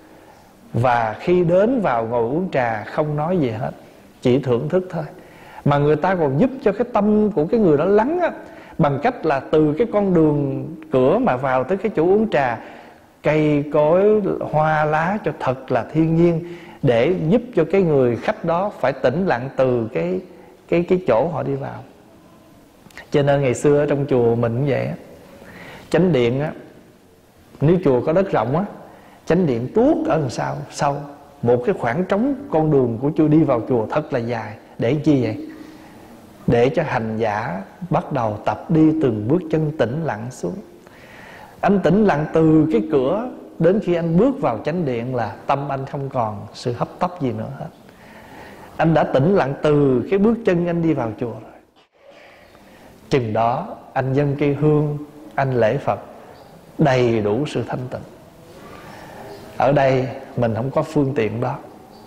Và khi đến vào ngồi uống trà không nói gì hết, chỉ thưởng thức thôi. Mà người ta còn giúp cho cái tâm của cái người đó lắng á, bằng cách là từ cái con đường cửa mà vào tới cái chỗ uống trà, cây cối hoa lá cho thật là thiên nhiên, để giúp cho cái người khách đó phải tĩnh lặng từ cái cái cái chỗ họ đi vào. Cho nên ngày xưa ở trong chùa mình cũng vậy á, chánh điện á, nếu chùa có đất rộng á, chánh điện tuốt ở đằng sau sau một cái khoảng trống con đường của chùa đi vào chùa thật là dài. Để chi vậy? Để cho hành giả bắt đầu tập đi từng bước chân tĩnh lặng xuống. Anh tĩnh lặng từ cái cửa đến khi anh bước vào chánh điện là tâm anh không còn sự hấp tấp gì nữa hết. Anh đã tĩnh lặng từ cái bước chân anh đi vào chùa rồi. Chừng đó anh dâng cây hương, anh lễ Phật, đầy đủ sự thanh tịnh. Ở đây mình không có phương tiện đó,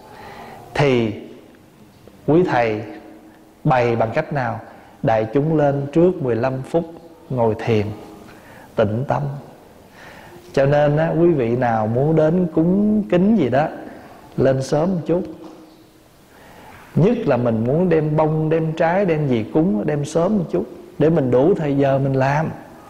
thì quý thầy bày bằng cách nào? Đại chúng lên trước mười lăm phút ngồi thiền tĩnh tâm. Cho nên á, quý vị nào muốn đến cúng kính gì đó, lên sớm một chút. Nhất là mình muốn đem bông, đem trái, đem gì cúng, đem sớm một chút, để mình đủ thời giờ mình làm.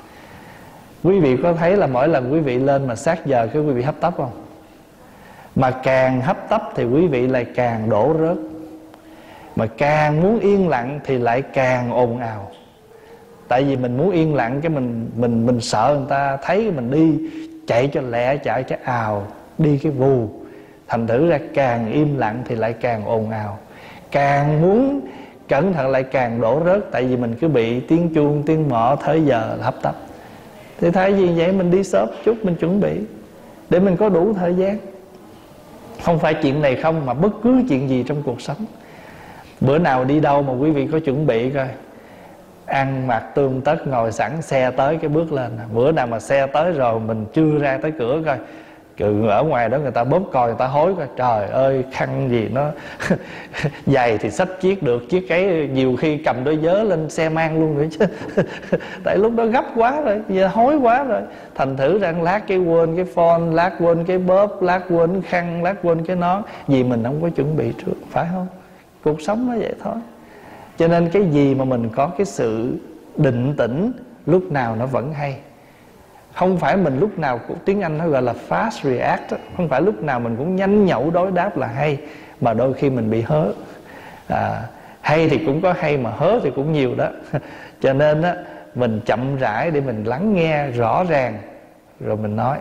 Quý vị có thấy là mỗi lần quý vị lên mà sát giờ cái quý vị hấp tấp không? Mà càng hấp tấp thì quý vị lại càng đổ rớt. Mà càng muốn yên lặng thì lại càng ồn ào. Tại vì mình muốn yên lặng, cái mình mình mình sợ người ta thấy mình đi, chạy cho lẹ, chạy cho ào, đi cái vù. Thành thử ra càng im lặng thì lại càng ồn ào. Càng muốn cẩn thận lại càng đổ rớt. Tại vì mình cứ bị tiếng chuông, tiếng mõ, thời giờ hấp tấp. Thì thay vì vậy mình đi sớm chút, mình chuẩn bị để mình có đủ thời gian. Không phải chuyện này không, mà bất cứ chuyện gì trong cuộc sống. Bữa nào đi đâu mà quý vị có chuẩn bị coi, ăn mặc tươm tất, ngồi sẵn, xe tới cái bước lên. Bữa nào mà xe tới rồi mình chưa ra tới cửa coi, cứ ở ngoài đó người ta bóp coi, người ta hối coi, trời ơi khăn gì nó giày thì xách chiếc được, chiếc cái nhiều khi cầm đôi vớ lên xe mang luôn rồi chứ. Tại lúc đó gấp quá rồi, giờ hối quá rồi. Thành thử rằng lát cái quên cái phone, lát quên cái bóp, lát quên khăn, lát quên cái nón, vì mình không có chuẩn bị trước, phải không? Cuộc sống nó vậy thôi. Cho nên cái gì mà mình có cái sự định tĩnh, lúc nào nó vẫn hay. Không phải mình lúc nào cũng, tiếng Anh nó gọi là fast react đó. Không phải lúc nào mình cũng nhanh nhẩu đối đáp là hay, mà đôi khi mình bị hớ. à, Hay thì cũng có hay, mà hớ thì cũng nhiều đó. Cho nên á, mình chậm rãi để mình lắng nghe rõ ràng rồi mình nói.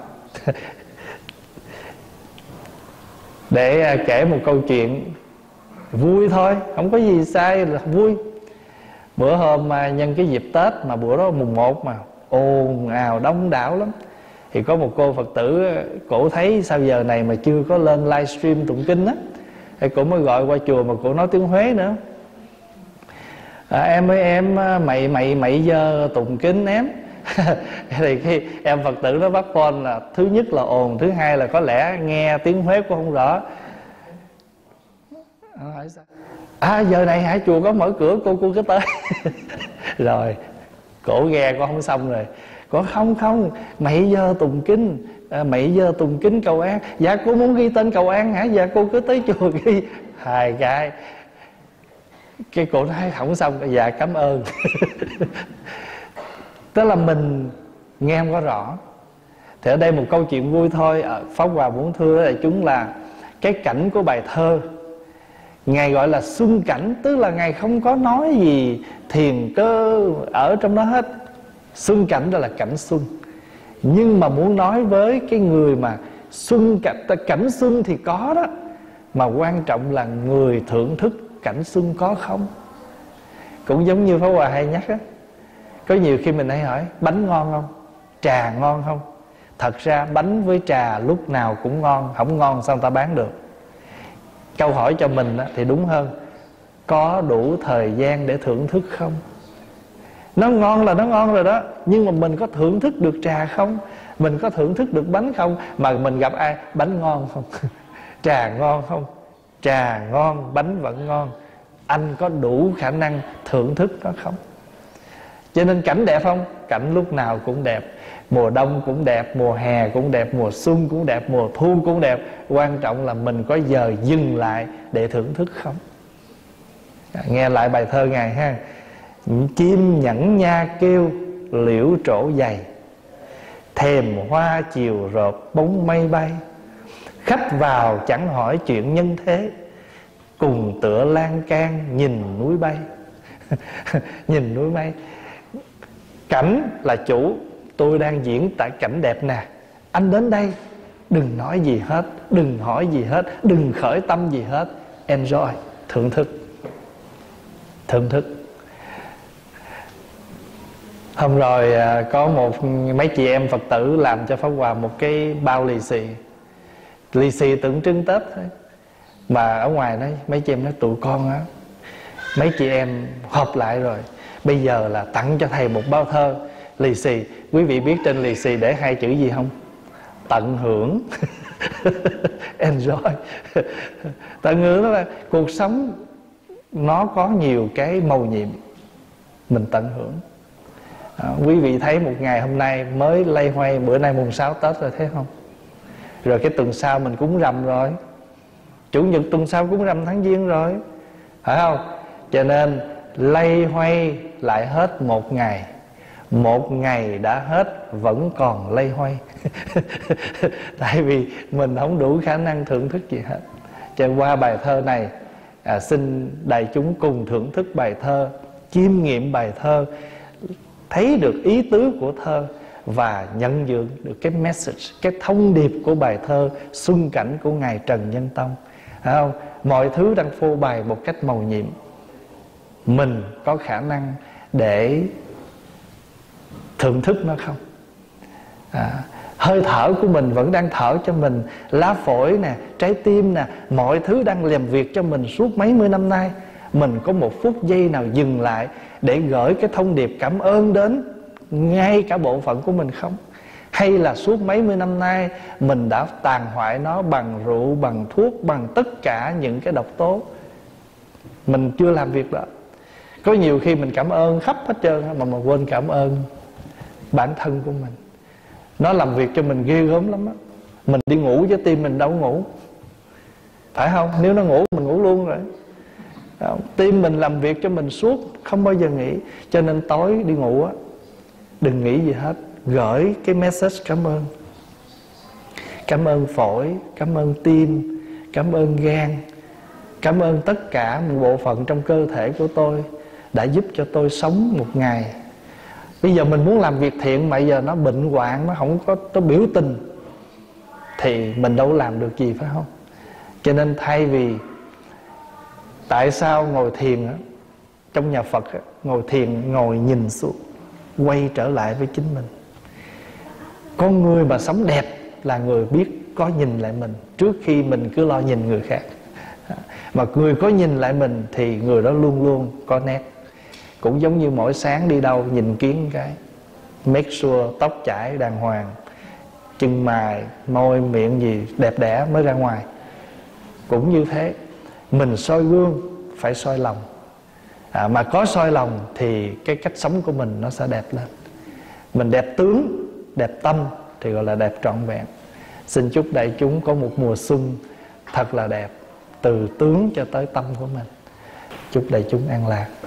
Để kể một câu chuyện vui thôi, không có gì sai, là vui. Bữa hôm mà nhân cái dịp Tết, mà bữa đó mùng một mà ồn ào đông đảo lắm, thì có một cô Phật tử, cổ thấy sao giờ này mà chưa có lên livestream tụng kinh á, thì cổ mới gọi qua chùa, mà cổ nói tiếng Huế nữa. à, Em ơi em, mày mày mày giờ tụng kinh em, Thì khi em Phật tử nó bắt phone là thứ nhất là ồn, thứ hai là có lẽ nghe tiếng Huế cũng không rõ. Hỏi sao? À giờ này hả, chùa có mở cửa, cô cô cứ tới. Rồi cổ nghe con không xong rồi. Cô không không, mày giờ tụng kinh, à, mày giờ tụng kinh cầu an. Dạ cô muốn ghi tên cầu an hả? Dạ cô cứ tới chùa ghi. Hai cái cái cô nói không xong. Dạ cảm ơn. Tức là mình nghe không có rõ. Thì ở đây một câu chuyện vui thôi. Pháp Hòa muốn thưa đại chúng là cái cảnh của bài thơ Ngài gọi là xuân cảnh, tức là Ngài không có nói gì thiền cơ ở trong đó hết. Xuân cảnh đó là cảnh xuân. Nhưng mà muốn nói với cái người mà xuân cảnh, cảnh xuân thì có đó, mà quan trọng là người thưởng thức cảnh xuân có không. Cũng giống như Pháp Hòa hay nhắc á, có nhiều khi mình hay hỏi bánh ngon không, trà ngon không. Thật ra bánh với trà lúc nào cũng ngon, không ngon sao người ta bán được. Câu hỏi cho mình thì đúng hơn, có đủ thời gian để thưởng thức không? Nó ngon là nó ngon rồi đó, nhưng mà mình có thưởng thức được trà không? Mình có thưởng thức được bánh không? Mà mình gặp ai, bánh ngon không? Trà ngon không? Trà ngon, bánh vẫn ngon. Anh có đủ khả năng thưởng thức nó không? Cho nên cảnh đẹp không? Cảnh lúc nào cũng đẹp. Mùa đông cũng đẹp, mùa hè cũng đẹp, mùa xuân cũng đẹp, mùa thu cũng đẹp. Quan trọng là mình có giờ dừng lại để thưởng thức không? Nghe lại bài thơ Ngài ha. Chim nhẫn nha kêu liễu trổ dày, thềm hoa chiều rộp bóng mây bay. Khách vào chẳng hỏi chuyện nhân thế, cùng tựa lan can nhìn núi bay. Nhìn núi bay. Cảnh là chủ, tôi đang diễn tại cảnh đẹp nè. Anh đến đây đừng nói gì hết, đừng hỏi gì hết, đừng khởi tâm gì hết. Enjoy, thưởng thức. Thưởng thức. Hôm rồi có một mấy chị em Phật tử làm cho Pháp Hòa một cái bao lì xì. Lì xì tượng trưng Tết thôi. Mà ở ngoài nói, mấy chị em nói tụi con á, mấy chị em họp lại rồi, bây giờ là tặng cho thầy một bao thơ lì xì. Quý vị biết trên lì xì để hai chữ gì không? Tận hưởng. Enjoy. Tận hưởng đó là cuộc sống nó có nhiều cái mầu nhiệm, mình tận hưởng. À, quý vị thấy một ngày hôm nay mới lây hoay, bữa nay mùng sáu Tết rồi thấy không? Rồi cái tuần sau mình cúng rằm rồi, Chủ nhật tuần sau cúng rằm tháng Giêng rồi, phải không? Cho nên lây hoay lại hết một ngày, một ngày đã hết vẫn còn lây hoay. Tại vì mình không đủ khả năng thưởng thức gì hết. Cho nên qua bài thơ này, à, xin đại chúng cùng thưởng thức bài thơ, chiêm nghiệm bài thơ, thấy được ý tứ của thơ và nhận diện được cái message, cái thông điệp của bài thơ Xuân Cảnh của Ngài Trần Nhân Tông. Phải không? Mọi thứ đang phô bày một cách mầu nhiệm, mình có khả năng để thưởng thức nó không? À, hơi thở của mình vẫn đang thở cho mình, lá phổi nè, trái tim nè, mọi thứ đang làm việc cho mình suốt mấy mươi năm nay. Mình có một phút giây nào dừng lại để gửi cái thông điệp cảm ơn đến ngay cả bộ phận của mình không? Hay là suốt mấy mươi năm nay mình đã tàn hoại nó bằng rượu, bằng thuốc, bằng tất cả những cái độc tố? Mình chưa làm việc đó. Có nhiều khi mình cảm ơn khắp hết trơn mà mà quên cảm ơn bản thân của mình. Nó làm việc cho mình ghê gớm lắm á. Mình đi ngủ chứ tim mình đâu ngủ, phải không? Nếu nó ngủ mình ngủ luôn rồi. Tim mình làm việc cho mình suốt, không bao giờ nghỉ. Cho nên tối đi ngủ á, đừng nghĩ gì hết, gửi cái message cảm ơn. Cảm ơn phổi, cảm ơn tim, cảm ơn gan, cảm ơn tất cả một bộ phận trong cơ thể của tôi đã giúp cho tôi sống một ngày. Bây giờ mình muốn làm việc thiện mà giờ nó bệnh hoạn, nó không có nó biểu tình thì mình đâu làm được gì, phải không? Cho nên thay vì, tại sao ngồi thiền á, trong nhà Phật á, ngồi thiền ngồi nhìn xuống, quay trở lại với chính mình. Con người mà sống đẹp là người biết có nhìn lại mình trước khi mình cứ lo nhìn người khác. Mà người có nhìn lại mình thì người đó luôn luôn có nét. Cũng giống như mỗi sáng đi đâu nhìn kiến cái, make sure tóc chải đàng hoàng, chân mày, môi, miệng gì đẹp đẽ mới ra ngoài. Cũng như thế, mình soi gương phải soi lòng. à, Mà có soi lòng thì cái cách sống của mình nó sẽ đẹp lên. Mình đẹp tướng, đẹp tâm thì gọi là đẹp trọn vẹn. Xin chúc đại chúng có một mùa xuân thật là đẹp, từ tướng cho tới tâm của mình. Chúc đại chúng an lạc.